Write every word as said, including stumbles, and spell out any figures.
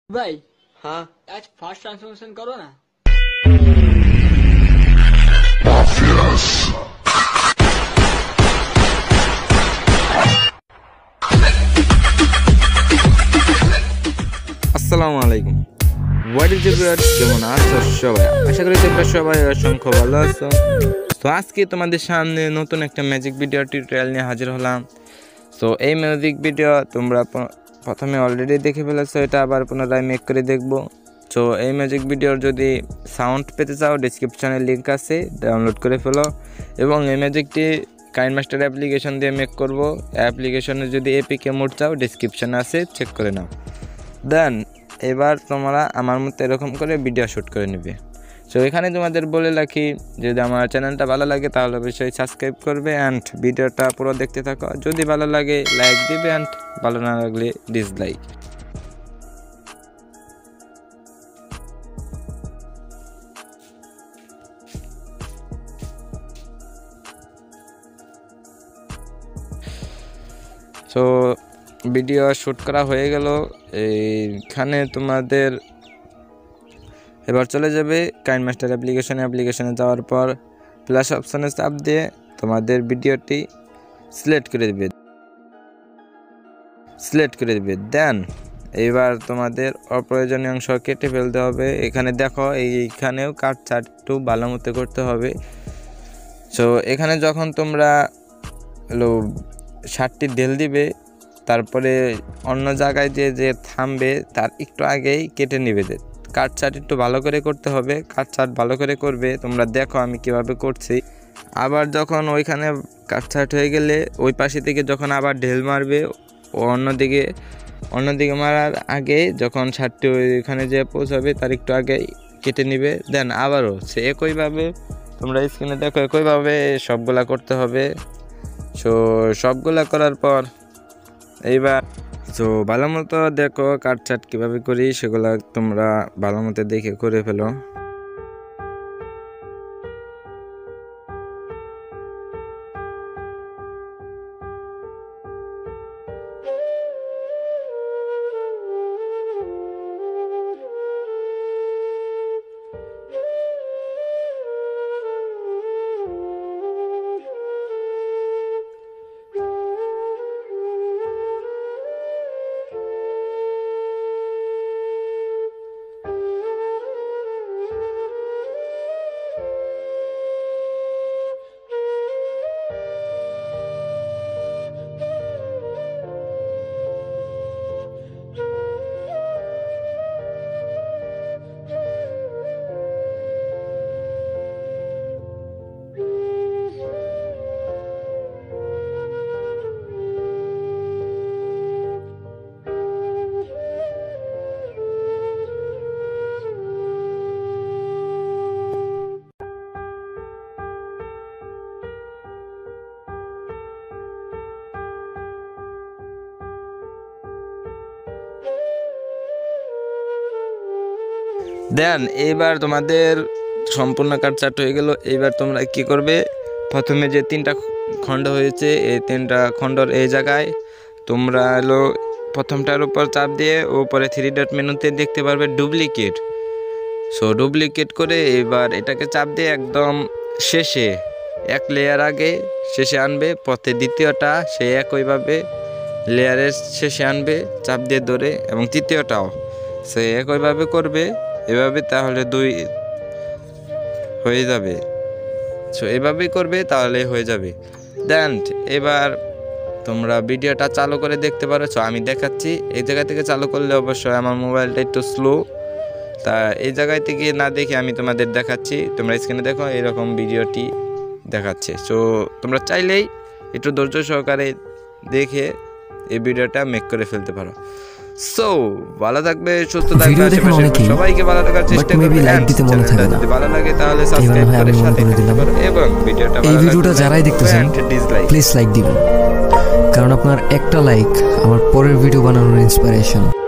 भाई हाँ आज फास्ट ट्रांसफॉर्मेशन करो ना। আসসালামু আলাইকুম হোয়াট ইজ এভরিওয়ান কেমন আছো সবাই আশা করি তোমরা সবাই অসংখ্য ভালো আছো তো আজকে তোমাদের সামনে নতুন একটা ম্যাজিক ভিডিও টিউটোরিয়াল নিয়ে হাজির হলাম সো এই ম্যাজিক ভিডিও তোমরা প্রথমে অলরেডি দেখে ফেলেছো এটা আবার পুনরায় মেক করে দেখবো সো এই ম্যাজিক ভিডিওর যদি সাউন্ড পেতে চাও ডেসক্রিপশনে লিংক আছে ডাউনলোড করে ফেলো এবং এই ম্যাজিকটি কাইনমাস্টার অ্যাপ্লিকেশন দিয়ে মেক করব অ্যাপ্লিকেশনে যদি এপিকে মোড চাও ডেসক্রিপশনে আছে চেক করে নাও দেন এবার তোমরা আমার মতো এরকম করে ভিডিও শ্যুট করে নেবে সো এখানে তোমাদের বলে রাখি যদি আমার চ্যানেলটা ভালো লাগে তাহলে অবশ্যই সাবস্ক্রাইব করবে অ্যান্ড ভিডিওটা পুরো দেখতে থাকো যদি ভালো লাগে লাইক দিবে অ্যান্ড ভালো না লাগলে ডিসলাইক সো ভিডিও শ্যুট করা হয়ে গেল এইখানে তোমাদের এবার চলে যাবে কাইনমাস্টার অ্যাপ্লিকেশনে অ্যাপ্লিকেশনে যাওয়ার পর প্লাস অপশনে চাপ দিয়ে তোমাদের ভিডিওটি সিলেক্ট করে দেবে সিলেক্ট করে দেবে দেন এবার তোমাদের অপ্রয়োজনীয় অংশ কেটে ফেলতে হবে এখানে দেখো এইখানেও কাট চাট একটু ভালো মতো করতে হবে সো এখানে যখন তোমরা হলো ষাটটি ঢেল দিবে তারপরে অন্য জায়গায় যে যে থামবে তার একটু আগেই কেটে নেবে কাট চাট একটু ভালো করে করতে হবে কাট চাট ভালো করে করবে তোমরা দেখো আমি কিভাবে করছি আবার যখন ওইখানে কাট চাট হয়ে গেলে ওই পাশে থেকে যখন আবার ঢেল মারবে ও অন্যদিকে অন্যদিকে মারার আগে যখন ষাটটি ওইখানে যে পৌঁছাবে তার একটু আগে কেটে নেবে দেন আবারও সে একইভাবে তোমরা স্ক্রিনে দেখো একইভাবে সবগুলা করতে হবে সো সবগুলা করার পর এইবার তো ভালো মতো দেখো কাট চাট কীভাবে করি সেগুলো তোমরা ভালো মতো দেখে করে ফেলো দেন এইবার তোমাদের সম্পূর্ণ কাট চাট হয়ে গেল এইবার তোমরা কি করবে প্রথমে যে তিনটা খণ্ড হয়েছে এই তিনটা খণ্ডর এই জায়গায় তোমরা হলো প্রথমটার উপর চাপ দিয়ে উপরে থ্রি ডট মেনুতে দেখতে পারবে ডুপ্লিকেট সো ডুপ্লিকেট করে এবার এটাকে চাপ দিয়ে একদম শেষে এক লেয়ার আগে শেষে আনবে পথে দ্বিতীয়টা সে একইভাবে লেয়ারের শেষে আনবে চাপ দিয়ে ধরে এবং তৃতীয়টাও সে একইভাবে করবে এভাবে তাহলে দুই হয়ে যাবে সো এভাবেই করবে তাহলে হয়ে যাবে দেন এবার তোমরা ভিডিওটা চালু করে দেখতে পারো সো আমি দেখাচ্ছি এই জায়গা থেকে চালু করলে অবশ্যই আমার মোবাইলটা একটু স্লো তা এই জায়গায় থেকে না দেখে আমি তোমাদের দেখাচ্ছি তোমরা স্ক্রিনে দেখো এরকম ভিডিওটি দেখাচ্ছে সো তোমরা চাইলেই একটু ধৈর্য সহকারে দেখে এই ভিডিওটা মেক করে ফেলতে পারো সো ভালো থাকবে সুস্থ থাকবে সবাইকে ভালো থাকার চেষ্টা করবে লাইক দিতে মনে থাকবে না ভালো লাগে তাহলে সাবস্ক্রাইব করে সাথে থাকতে পারো এবং ভিডিওটা ভালো লাগলে এই ভিডিওটা যারাই দেখতেছেন প্লিজ লাইক দিবেন কারণ আপনার একটা লাইক আমার পরের ভিডিও বানানোর ইন্সপিরেশন